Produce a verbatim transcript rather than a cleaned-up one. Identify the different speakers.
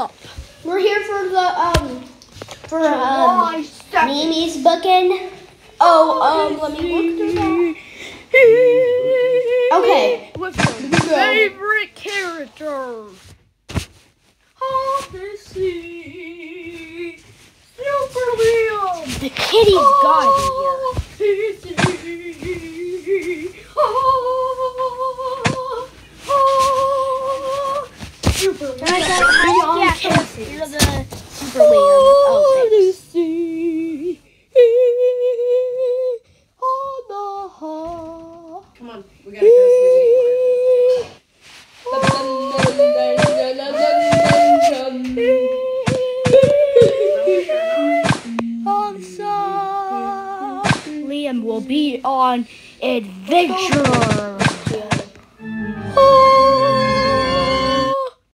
Speaker 1: up?
Speaker 2: We're here for the um for um Mimi's booking. Oh, um, let me look through that. Okay.
Speaker 1: What's your favorite character? Odyssey. Super Liam. The kitty's gotta be here. Super Liam. Yeah, you're the Super Liam. Oh,
Speaker 2: Odyssey.
Speaker 3: Come on, we gotta go
Speaker 1: Liam will be on adventure.